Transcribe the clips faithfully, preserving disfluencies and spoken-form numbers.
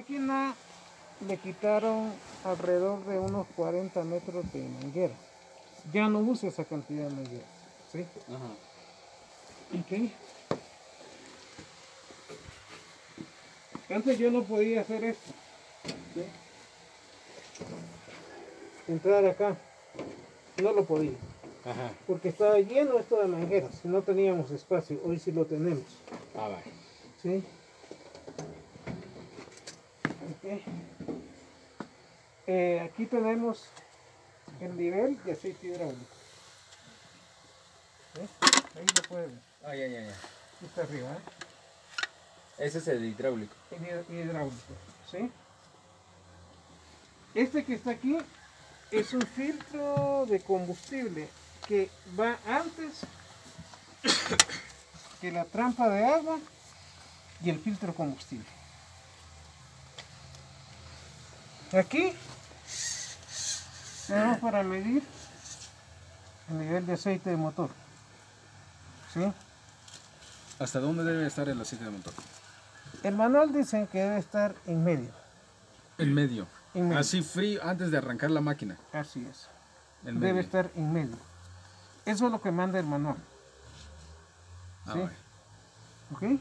máquina le quitaron alrededor de unos cuarenta metros de manguera. Ya no usa esa cantidad de manguera, ¿sí? Ajá. Ok. Antes yo no podía hacer esto, ¿sí? Entrar acá, no lo podía. Ajá. Porque estaba lleno esto de mangueras y no teníamos espacio. Hoy sí lo tenemos. Ah, vale. ¿Sí? Okay. Eh, aquí tenemos el nivel de aceite hidráulico. ¿Ves? Ahí lo pueden ver. Ah, ya, ya, ya. Aquí está arriba, ¿eh? Ese es el hidráulico. El hidráulico, ¿sí? Este que está aquí es un filtro de combustible que va antes que la trampa de agua y el filtro de combustible. Aquí tenemos para medir el nivel de aceite de motor, ¿sí? ¿Hasta dónde debe estar el aceite de motor? El manual dice que debe estar en medio. En medio. En medio. Así frío antes de arrancar la máquina. Así es. En Debe medio. estar en medio. Eso es lo que manda el manual. Ah, ¿Sí? vale. ¿Ok?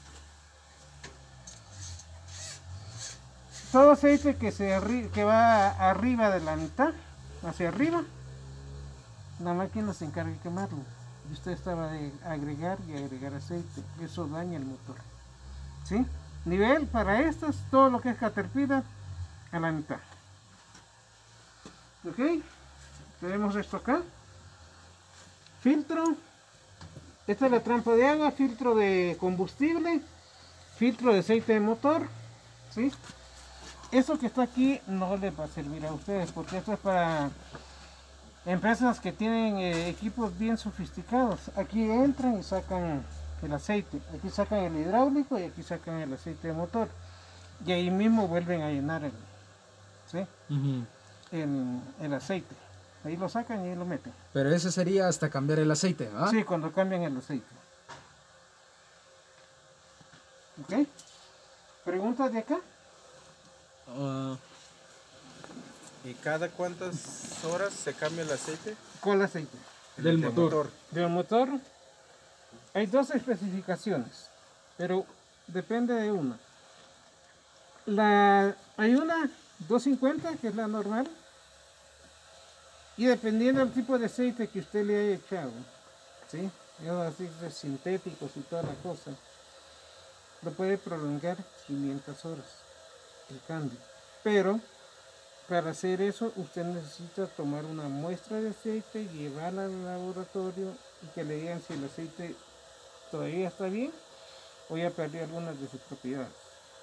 Todo aceite que, se arri que va arriba de la mitad, hacia arriba, la máquina se encarga de quemarlo. Y usted estaba de agregar y agregar aceite. Eso daña el motor. ¿Sí? Nivel para estas, todo lo que es Caterpillar, a la mitad. ¿Ok? Tenemos esto acá. Filtro. Esta es la trampa de agua, filtro de combustible, filtro de aceite de motor. ¿Sí? Eso que está aquí no les va a servir a ustedes porque esto es para empresas que tienen eh, equipos bien sofisticados. Aquí entran y sacan el aceite. Aquí sacan el hidráulico y aquí sacan el aceite de motor. Y ahí mismo vuelven a llenar el, ¿sí? Uh-huh. el, el aceite. Ahí lo sacan y ahí lo meten. Pero ese sería hasta cambiar el aceite, ¿ah? Sí, cuando cambian el aceite. ¿Ok? ¿Preguntas de acá? Uh, ¿Y cada cuántas horas se cambia el aceite? ¿Cuál aceite? Del motor. Del motor hay dos especificaciones, pero depende de una. La, hay una doscientos cincuenta, que es la normal, y dependiendo del tipo de aceite que usted le haya echado, ¿sí? Esos aceites sintéticos y toda la cosa, lo puede prolongar quinientas horas el cambio. Pero para hacer eso usted necesita tomar una muestra de aceite, llevarla al laboratorio y que le digan si el aceite todavía está bien o ya perdió algunas de sus propiedades.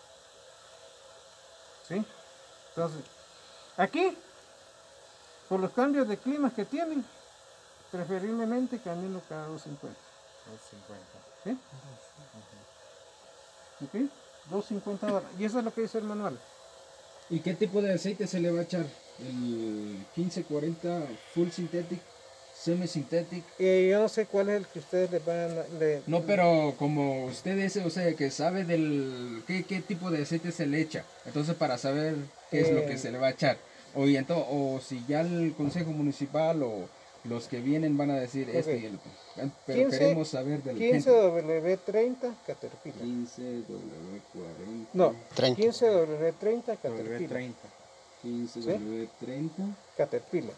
¿Sí? Entonces, aquí, por los cambios de clima que tienen, preferiblemente cambienlo cada doscientos cincuenta. doscientos cincuenta. ¿Sí? ¿Ok? doscientos cincuenta horas. Y eso es lo que dice el manual. ¿Y qué tipo de aceite se le va a echar? ¿El quince cuarenta Full Synthetic? ¿Semi Synthetic? Eh, yo no sé cuál es el que ustedes le van a... Le, No, pero como usted es, o sea, que sabe del qué, qué tipo de aceite se le echa, entonces para saber qué es lo que Eh. se le va a echar, o, y ento- o si ya el consejo municipal o los que vienen van a decir este Ok. y el, pero quince queremos saber del quince W treinta Caterpillar. quince W cuarenta. No, treinta. quince W treinta W Caterpillar. treinta. quince ¿Sí? W treinta. Caterpillar.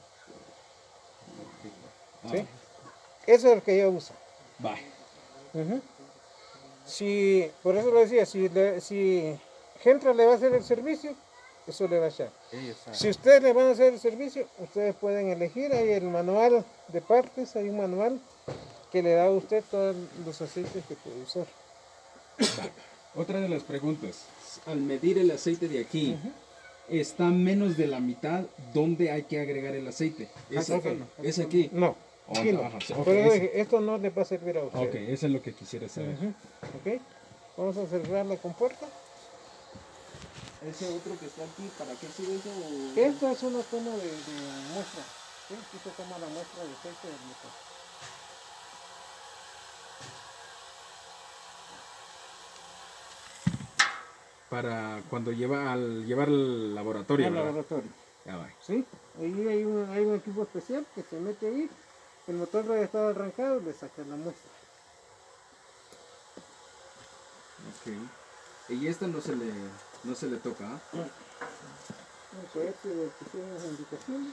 Ah, ¿Sí? Eso es el que yo uso. va. Ujú. Si, por eso lo decía, si, le, si Gentra le va a hacer el servicio, eso le va a echar. Ellos saben. Si ustedes le van a hacer el servicio, ustedes pueden elegir, hay el manual de partes, hay un manual que le da a usted todos los aceites que puede usar. Otra de las preguntas, al medir el aceite de aquí, está menos de la mitad, ¿dónde hay que agregar el aceite? ¿Es, Ok. ¿es aquí? No, aquí no. Ajá, sí, ok, Por eso ese- dije, esto no le va a servir a Ok, ustedes. eso es lo que quisiera saber. Ujú. Ok, vamos a cerrar la compuerta. ¿Ese otro que está aquí, para qué sirve eso? Esta es una toma de, de muestra. ¿Sí? Aquí se toma la muestra de aceite del motor. para cuando lleva al llevar al laboratorio, al ¿verdad? laboratorio. Ya va. ¿Sí? Ahí hay un, hay un equipo especial que se mete ahí, el motor ya está arrancado, le saca la muestra. Ok. Y esta no se le, no se le toca, ¿ah? Vamos a ver si le pusieron las indicaciones.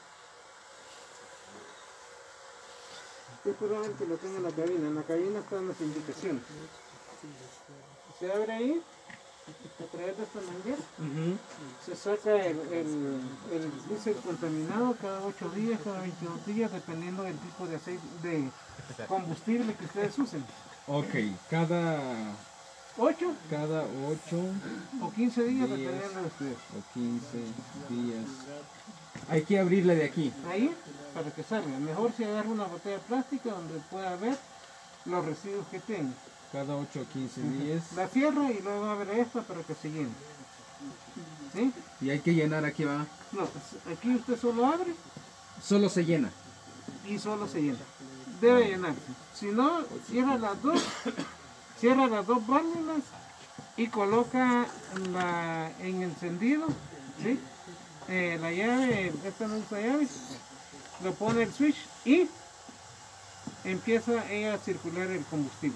Yo probablemente lo tengo en la cabina, en la cabina están las indicaciones. Se abre ahí, a través de esta manguera, se saca el, el, el diésel contaminado cada ocho días, cada veintidós días, dependiendo del tipo de aceite, de combustible que ustedes usen. Ok, cada, ocho cada ocho o quince días, días. dependiendo de ustedes. o quince días. Hay que abrirla de aquí. Ahí, para que salga. Mejor si agarra una botella plástica donde pueda ver los residuos que tenga. Cada ocho o quince días. La cierra y luego abre esta para que se llene. ¿Sí? Y hay que llenar aquí, va. No, aquí usted solo abre Solo se llena. y solo se llena. Debe llenarse. Si no, cierra las dos, cierra las dos válvulas y coloca la, en encendido, ¿sí? Eh, la llave, esta no usa llave, lo pone el switch y empieza ella a circular el combustible.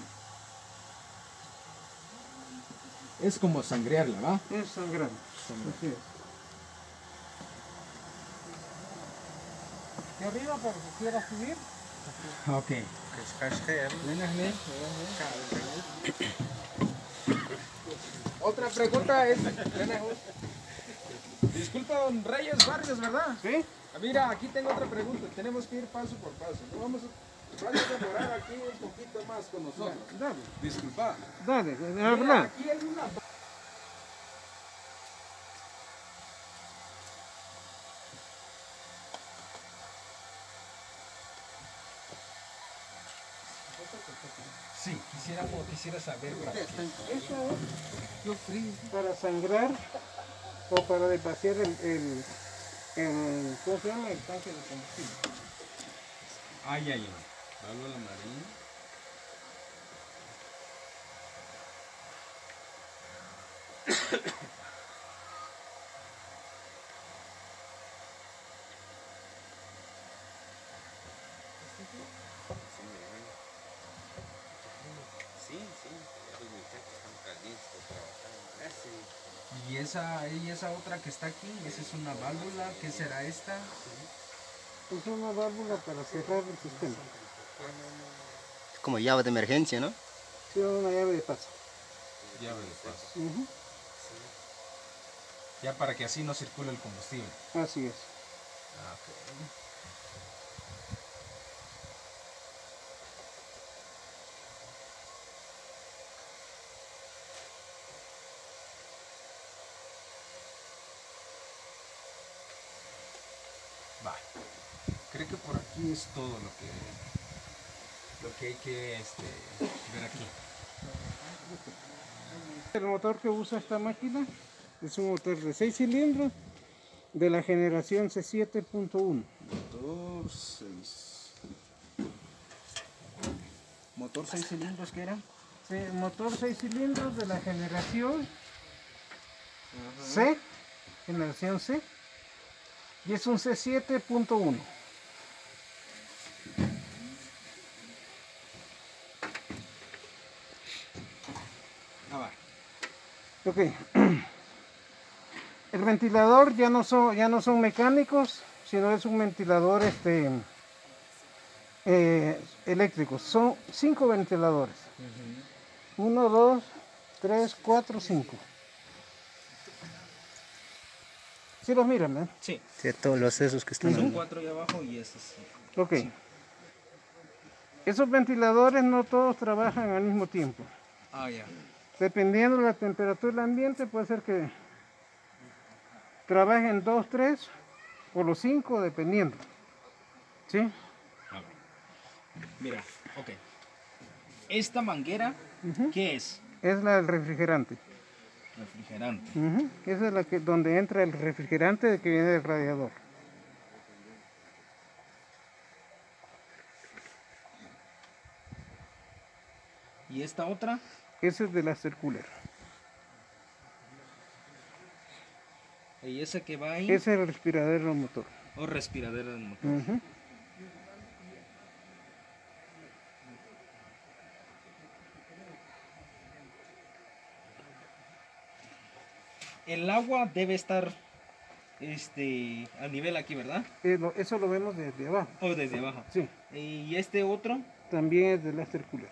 Es como sangrearla, ¿va? Es sangrado. Así es. De arriba para que quiera subir. Ok. Otra pregunta es... Disculpa, don Reyes Vargas, ¿verdad? ¿Sí? Mira, aquí tengo otra pregunta. Tenemos que ir paso por paso. ¿No? Vamos a, vamos a demorar aquí un poquito más con nosotros. Dale, Disculpa. dale, Mira, habla. aquí hay una... Sí, quisiera, quisiera saber para qué. Eso es para sangrar o para desvaciar el, el, el, ¿cómo se llama? El tanque de combustible. Ay, ay, ay. Válvula marina. Sí, sí, los muchachos están calientes trabajando. Y esa, y esa otra que está aquí, esa es una válvula. ¿Qué será esta? Es una válvula para cerrar el sistema. Es como llave de emergencia, ¿no? Sí, una llave de paso. Llave de paso. Uh-huh. Ya para que así no circule el combustible. Así es. Ah, ok. Va. Creo que por aquí es todo lo que lo que hay que este, ver aquí. El motor que usa esta máquina es un motor de seis cilindros de la generación C siete punto uno. Motor seis. ¿Motor seis cilindros qué era? Sí, motor seis cilindros de la generación C, generación C, y es un C siete punto uno. Ah, va. Ok. El ventilador ya no son, ya no son mecánicos, sino es un ventilador este, eh, eléctrico. Son cinco ventiladores. Uno, dos, tres, cuatro, cinco. ¿Sí los miran, eh? Sí. Sí, todos los esos que están Son ahí. cuatro ahí abajo y ese sí. Ok. Esos ventiladores no todos trabajan al mismo tiempo. Ah, ya. Dependiendo de la temperatura del ambiente, puede ser que trabajen dos, tres o los cinco, dependiendo. ¿Sí? A ver. Mira, ok. Esta manguera, ¿qué es? Es la del refrigerante. Refrigerante. Ujú. Esa es la que, donde entra el refrigerante que viene del radiador. ¿Y esta otra? Ese es del after cooler. ¿Y ese que va ahí? Ese es el respiradero del motor. O respiradero del motor. Ujú. El agua debe estar este, a nivel aquí, ¿verdad? Eh, lo- eso lo vemos desde abajo. O desde abajo. Sí, Y este otro, también es del after cooler.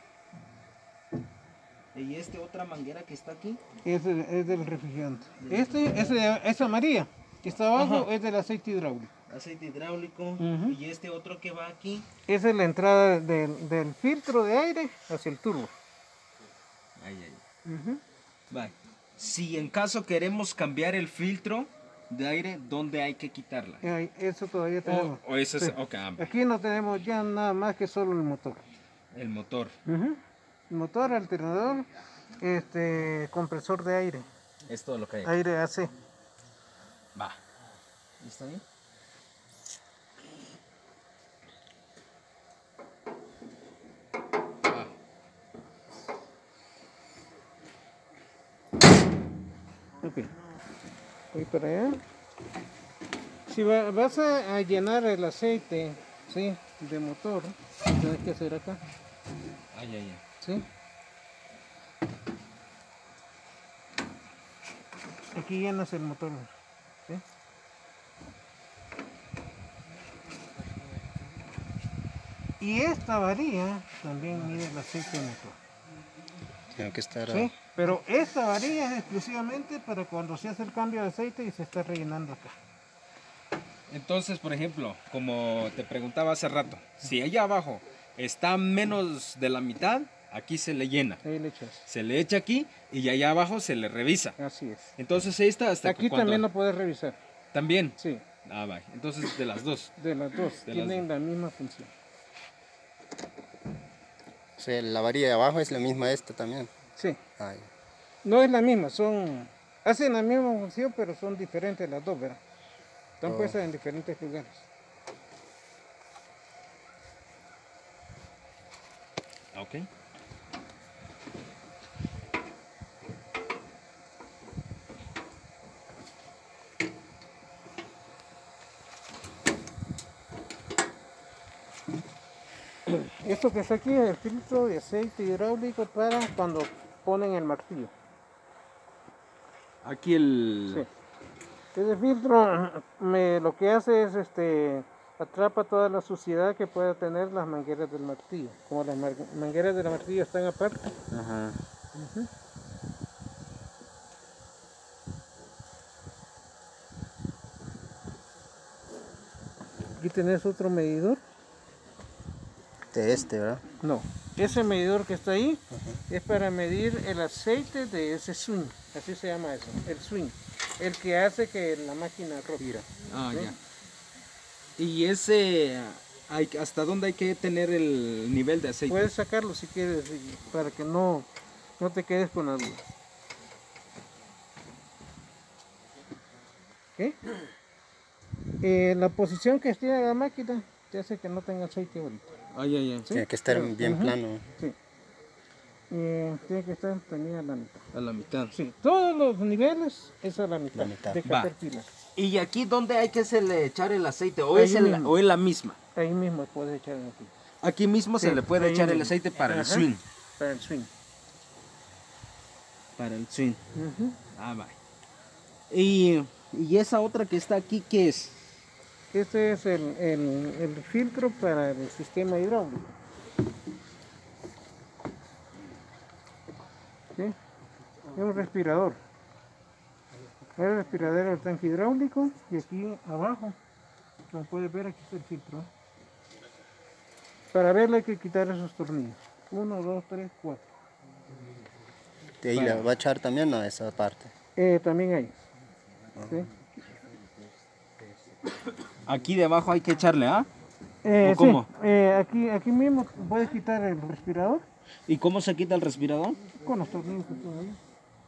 y este otra manguera que está aquí. Es, del- es del refrigerante. Este, ese, esa amarilla que está abajo Ajá. es del aceite hidráulico. Aceite hidráulico. Ujú. Y este otro que va aquí. Esa es la entrada del, del filtro de aire hacia el turbo. Ahí, ahí. Ujú. Va. Si en caso queremos cambiar el filtro de aire, ¿dónde hay que quitarla? Ahí, eso todavía tenemos. O, o ese es, Sí. ok, ah, va. Aquí no tenemos ya nada más que solo el motor. El motor. Ujú. Motor, alternador, este, compresor de aire, Es todo lo que hay. aire A C. Va. ¿Listo ahí? Va. Ok. Voy para allá. Si va- vas a, a llenar el aceite, ¿sí? De motor, lo tienes que hacer acá, Ay, ay, ay. ¿sí? Aquí llenas el motor, ¿sí? Y esta varilla también mide el aceite de motor, Tiene que estar... ¿sí? Pero esta varilla es exclusivamente para cuando se hace el cambio de aceite y se está rellenando acá. Entonces, por ejemplo, como te preguntaba hace rato, si allá abajo está menos de la mitad, aquí se le llena. Ahí le echas. Se le echa aquí y allá abajo se le revisa. Así es. Entonces esta hasta Aquí cuando- también lo puedes revisar. ¿También? Sí, Ah, va. Entonces de las dos. de las dos. De las tienen la misma función. O sea, la varilla de abajo es la misma esta también. Sí, Ay, no es la misma, son... Hacen la misma función, pero son diferentes las dos, ¿verdad? Están Oh. puestas en diferentes lugares. Ok. Esto que está aquí es el filtro de aceite hidráulico para cuando ponen el martillo. Aquí el... Sí. Ese filtro me, lo que hace es este atrapa toda la suciedad que pueda tener las mangueras del martillo. Como las mar- mangueras del martillo están aparte. Ajá. Aquí tenés otro medidor. de este, ¿verdad? No, ese medidor que está ahí es para medir el aceite de ese swing. Así se llama eso, el swing. El que hace que la máquina rote. Ah, ¿Sí? ya. Y ese... Hay, ¿hasta dónde hay que tener el nivel de aceite? Puedes sacarlo si quieres y- para que no, no te quedes con la duda. ¿Qué? Eh, la posición que esté la máquina te hace que no tenga aceite ahorita. Ay, ay, ay. ¿Sí? Tiene que estar Pero- bien Ujú. plano. Sí. Eh, tiene que estar también a la mitad. A la mitad. Sí, todos los niveles es a la mitad. La mitad. De Va. Caterpillar. ¿Y aquí dónde hay que se le echar el aceite? ¿O Ahí es, el- mismo. o es la misma? Ahí mismo puedes echar el aceite. Aquí mismo se Sí, le puede ahí echar el mismo. aceite para el Ajá. swing. Para el swing. Para el swing. Ujú. Ah, va. Y, y esa otra que está aquí, ¿qué es? Este es el, el- el filtro para el sistema hidráulico. ¿Sí? Es un respirador. El respirador del tanque hidráulico y aquí abajo, como puedes ver, aquí está el filtro. ¿eh? Para verlo hay que quitar esos tornillos. Uno, dos, tres, cuatro. De ahí la va a echar también a esa parte. Eh, también hay. ¿Sí? Aquí debajo hay que echarle, ¿ah? Eh, ¿O cómo? sí, eh, aquí, aquí mismo puedes quitar el respirador ¿Y cómo se quita el respirador? con los tornillos que están ahí.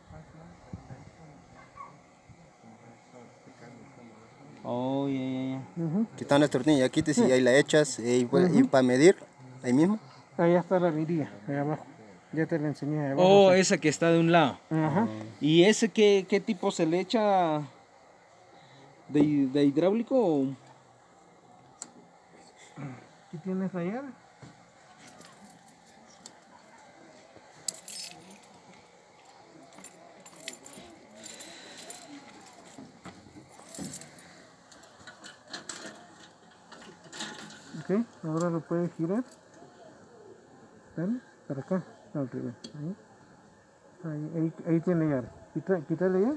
Oh, ya, ya, ya. Ujú. Quitando el tornillo, aquí te si ahí la echas y, y para medir, ahí mismo. Allá está la mirilla, allá abajo. Ya te la enseñé allá abajo. Oh, sí. esa que está de un lado. Ajá. ¿Y ese qué, qué tipo se le echa? ¿De, de hidráulico o...? Aquí tienes la llave. Ok, ahora lo puedes girar. ¿Ven? Para acá, al revés. Ahí, ahí, ahí, ahí tiene llave. Quita, quítale ya.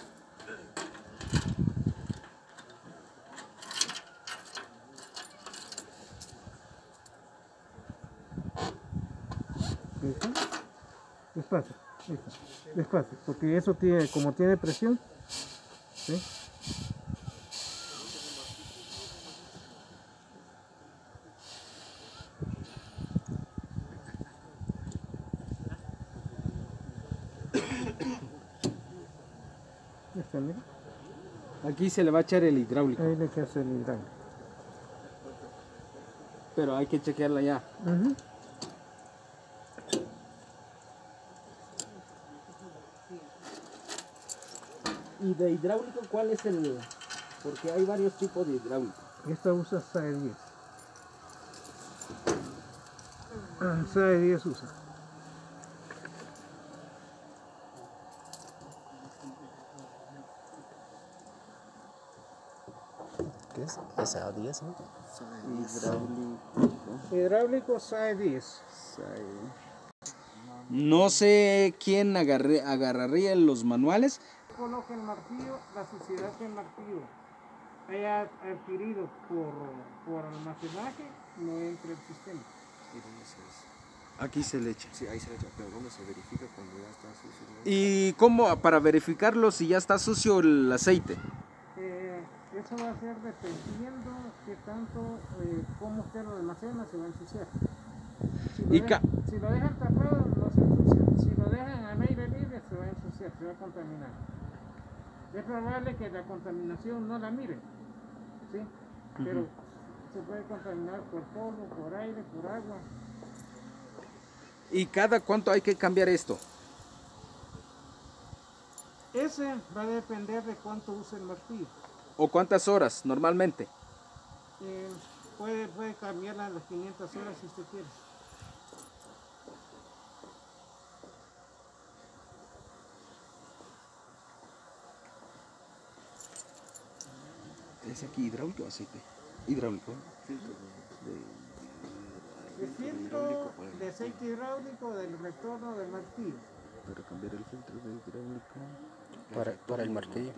¿Listo? Despacio, listo. Despacio, porque eso tiene, como tiene presión, ¿sí? Está, mira. Aquí se le va a echar el hidráulico, Ahí le echas el hidráulico. pero hay que chequearla ya. Uh-huh. ¿Y de hidráulico cuál es el...? Porque hay varios tipos de hidráulico. Esta usa S A E diez. Ah, S A E diez usa. ¿Qué es? S A diez, ¿no? Hidráulico. Hidráulico S A E diez. No sé quién agarre, agarraría los manuales. Coloca el martillo, la suciedad que el martillo haya adquirido por, por almacenaje no entra el sistema. Aquí se le echa. Sí, ahí se le echa, pero ¿dónde se verifica cuando ya está sucio? ¿Y cómo para verificarlo si ya está sucio el aceite? Eh, eso va a ser dependiendo de tanto, eh, cómo usted lo almacena, se va a ensuciar. Si lo, Y deja, ca- si lo dejan tapado, no se ensucia. Si lo dejan al aire libre, se va a ensuciar, se va a contaminar. Es probable que la contaminación no la miren, ¿sí? Pero uh-huh. se puede contaminar por polvo, por aire, por agua. ¿Y cada cuánto hay que cambiar esto? Ese va a depender de cuánto use el martillo. ¿O cuántas horas normalmente? Eh, puede, puede cambiarla a las quinientas horas si usted quiere. ¿Es aquí hidráulico o aceite? Hidráulico. Filtro de, El filtro de aceite hidráulico del retorno del martillo. Para cambiar el filtro de hidráulico. Para, para el martillo.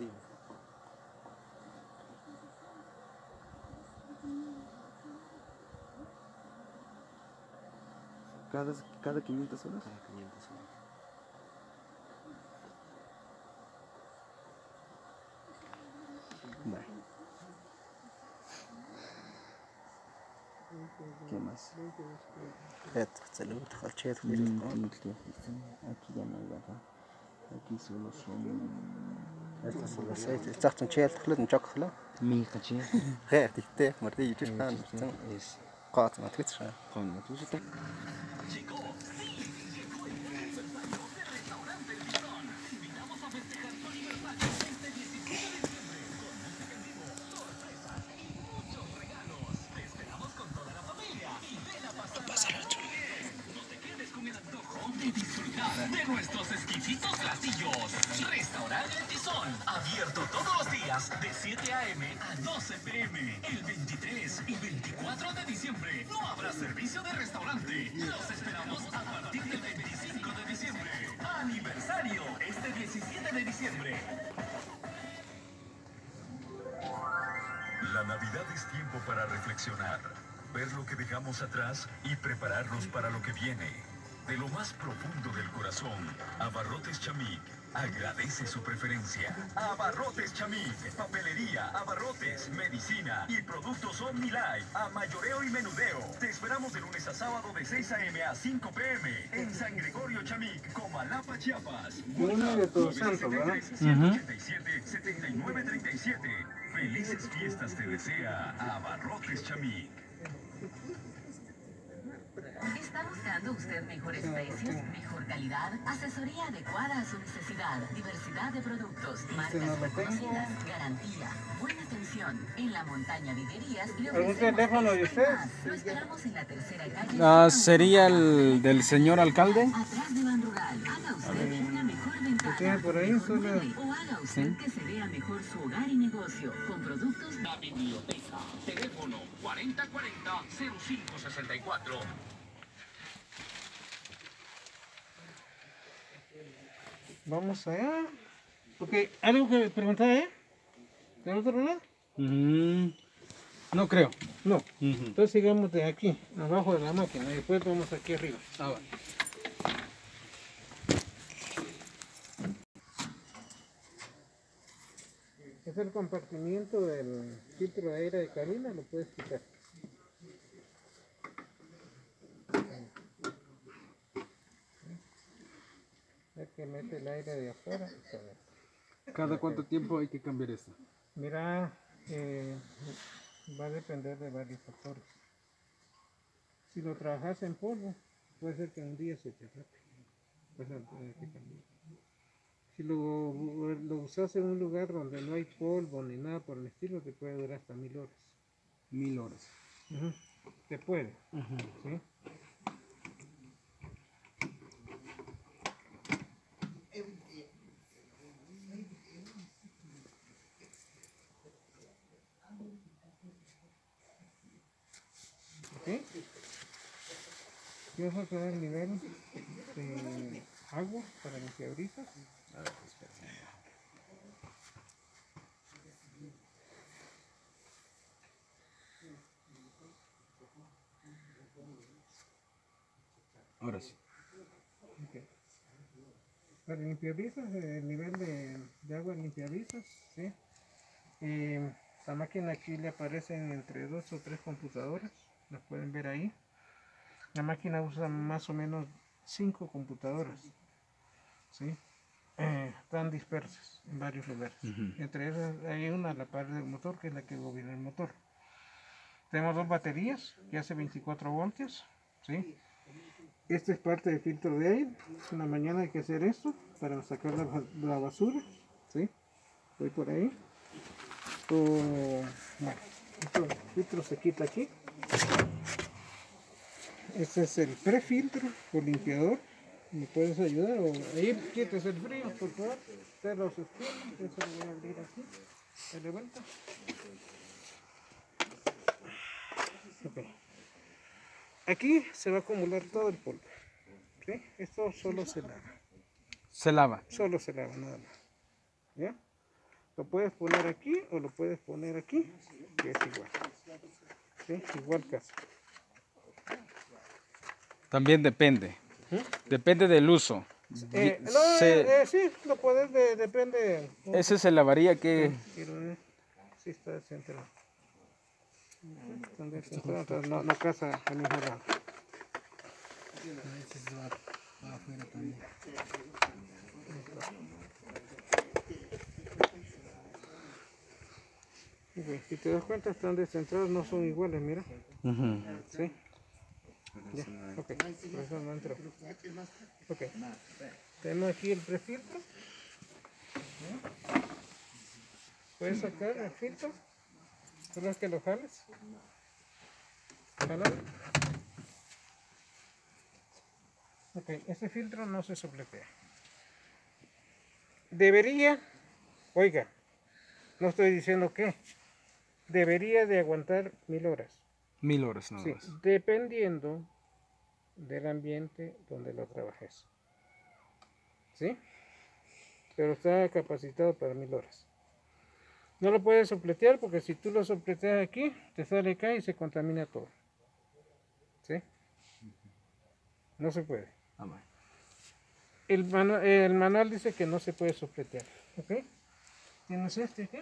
Cada, cada quinientas horas. Cada quinientas horas. Vale. ¿Qué más? Esto, salud, خلشيت Aquí ya no hay acá. Aquí solo son... esto es el aceite تحت نشيل تخلط نشك خلا Mi caché. غير تكتير مرتي تشكان Es... قاط ما تكتش Con la tuya está... de nuestros exquisitos platillos. Restaurante El Tizón, abierto todos los días de siete a eme a doce pe eme. El veintitrés y veinticuatro de diciembre no habrá servicio de restaurante. Los esperamos a partir del veinticinco de diciembre. Aniversario, este diecisiete de diciembre. La Navidad es tiempo para reflexionar, ver lo que dejamos atrás y prepararnos para lo que viene. De lo más profundo del corazón, Abarrotes Chamic agradece su preferencia. Abarrotes Chamic, papelería, abarrotes, medicina y productos OmniLife a mayoreo y menudeo. Te esperamos de lunes a sábado de seis a eme a cinco pe eme en San Gregorio Chamic, Comalapa, Chiapas. Viene de Todos Santos, ¿verdad? ciento ochenta y siete, setenta y nueve treinta y siete. Felices fiestas te desea Abarrotes Chamic. ¿Está buscando usted mejores precios, mejor calidad, asesoría adecuada a su necesidad, diversidad de productos, marcas reconocidas, garantía, buena atención? En La Montaña Viderías le ¿Algún ofrecemos teléfono de esto y usted? más. Lo esperamos en la tercera calle. Ah, ¿sería el del señor alcalde? Atrás de Ban Rural. Haga usted una mejor ventana, tiene por ahí? mejor Solo- mueble, o haga usted que se vea mejor su hogar y negocio con productos. La biblioteca. Teléfono cuarenta cuarenta cero cinco sesenta y cuatro. Vamos allá. Ok, ¿algo que preguntar, eh? ¿Del otro lado? Mm, no creo. No. Ujú. Entonces sigamos de aquí, abajo de la máquina, y después vamos aquí arriba. Ah, va. Es el compartimiento del filtro de aire de cabina, lo puedes quitar. Es que mete el aire de afuera y sale. ¿Cada cuánto tiempo hay que cambiar esto? Mira, eh, va a depender de varios factores. Si lo trabajas en polvo, puede ser que un día se te rape. Pues hay que cambiar. Si lo, lo usas en un lugar donde no hay polvo ni nada por el estilo, te puede durar hasta mil horas. Mil horas. Ujú. Te puede. ¿Sí? ¿Ok? Vamos a poner el nivel de agua para limpiabrisas. Ahora sí. Ok. Para limpiabrisas, el nivel de, de agua limpiabrisas, ¿sí? Eh, la máquina aquí le aparecen entre dos o tres computadoras, las pueden ver ahí. La máquina usa más o menos cinco computadoras, ¿sí? Eh, están dispersas en varios lugares. Ujú. Entre esas hay una a la par del motor, que es la que gobierna el motor. Tenemos dos baterías que hace veinticuatro voltios, ¿sí? Este es parte del filtro de aire. En la mañana hay que hacer esto para sacar la, ba- la basura, ¿sí? Voy por ahí. O, bueno, este filtro se quita aquí. Este es el prefiltro o limpiador. ¿Me puedes ayudar? O ahí quites el frío, por favor. Te los esquemas. Eso lo voy a abrir aquí. Se levanta. Ok. Aquí se va a acumular todo el polvo. ¿Sí? Esto solo se lava. Se lava. Solo se lava, nada más. ¿Ya? Lo puedes poner aquí o lo puedes poner aquí, que es igual. ¿Sí? Igual caso. También depende. Depende del uso. Eh, no, Se- eh, eh, sí, lo puedes, de- depende. Ese se lavaría que... Quiero ver. Sí, está descentrado. Está descentrado, entonces no, no casa al mismo lado. Ok, si te das cuenta, están descentrados, no son iguales, mira. Ujú. ¿Sí? Ya, ok, por eso no entró. Ok, tenemos aquí el prefiltro. ¿Ya? Puedes sacar el filtro, solo es que lo jales. Jálalo. Ok, este filtro no se sopletea. Debería, oiga, no estoy diciendo que, debería de aguantar mil horas. Mil horas nada Sí, más. dependiendo del ambiente donde lo trabajes. ¿Sí? Pero está capacitado para mil horas. No lo puedes sopletear porque si tú lo sopleteas aquí, te sale acá y se contamina todo. ¿Sí? No se puede. Ah, va. El, manu- el manual dice que no se puede sopletear. ¿Ok? ¿Tienes este aquí?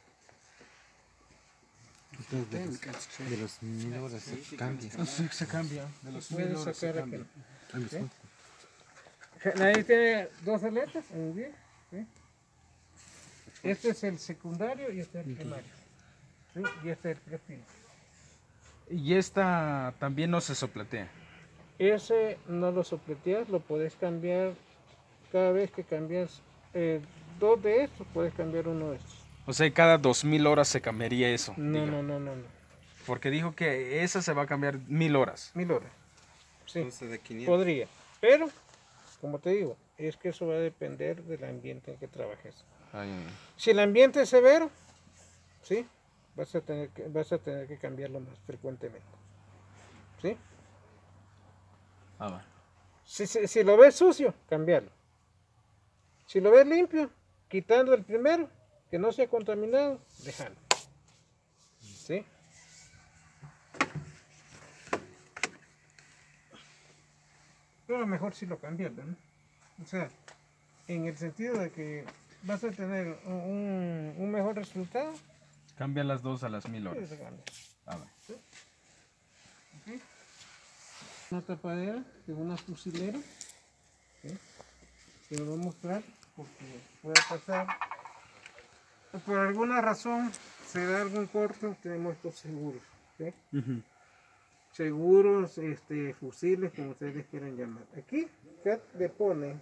De los mil horas se cambia. Se cambia. De los mil Puedes horas se sacar cambia. aquí. ¿Sí? Ahí tiene dos aletas en el día. ¿Sí? Este es el secundario y este es el primario. ¿Sí? Y este es el prefiltro. Y esta también no se sopletea. ese no lo sopleteas, lo puedes cambiar cada vez que cambias eh, dos de estos, puedes cambiar uno de estos. O sea, cada dos mil horas se cambiaría eso. No, diga. no, no, no, no. Porque dijo que esa se va a cambiar mil horas. Mil horas. Sí, Entonces de quinientos. podría. Pero, como te digo, es que eso va a depender del ambiente en que trabajes. Ay, Si el ambiente es severo, sí, vas a tener que, vas a tener que cambiarlo más frecuentemente. ¿Sí? ah, va. Si, si, si lo ves sucio, cambiarlo. Si lo ves limpio, quitando el primero, que no sea contaminado, déjalo. ¿Sí? Pero mejor si lo cambias, ¿no? O sea, en el sentido de que vas a tener un, un mejor resultado, Cambian las dos a las mil horas. pues, cambia. Ah, va. Una tapadera de una fusilera. ¿Sí? Te lo voy a mostrar porque puede pasar. Por alguna razón se da algún corte, tenemos estos seguros. ¿Sí? Ujú. Seguros, este, fusiles, como ustedes quieran llamar. Aquí Cat le pone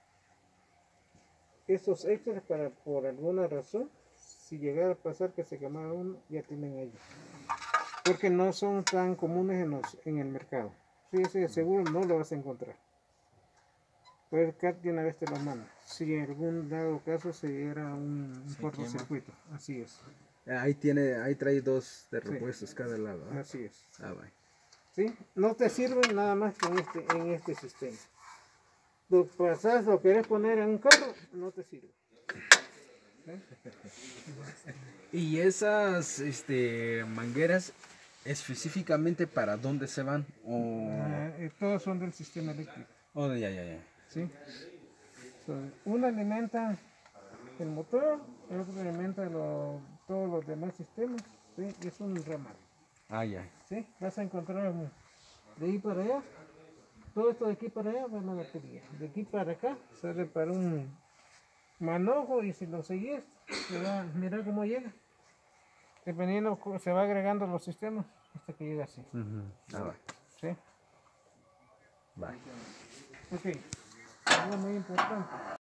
estos extras para, por alguna razón, si llegara a pasar que se quemara uno, ya tienen ellos. Porque no son tan comunes en, los, en el mercado. Si ese seguro no lo vas a encontrar. Pues Cat de una vez te lo manda. Si en algún dado caso se diera un, un cortocircuito. Así es. Ahí tiene, ahí trae dos de Sí. repuestos cada lado. ¿ah? Así es. Ah, va. ¿Sí? No te sirven nada más que en este, en este sistema. Lo pasas, lo querés poner en un carro, no te sirve. Y esas este, mangueras específicamente para dónde se van o Ah, eh, todos son del sistema eléctrico. oh, ya ya ya. ¿Sí? So, una alimenta el motor, el otro alimenta lo- todos los demás sistemas. ¿Sí? Y es un ramal. Ah, ya. ¿Sí? Vas a encontrar un- de ahí para allá. Todo esto de aquí para allá va a la batería. De aquí para acá sale para un manojo y si lo seguís, se va, mira cómo llega. Dependiendo, co- se va agregando los sistemas hasta que llega así. Ujú. Ah, va. ¿Sí? Va. Ok. Algo muy importante.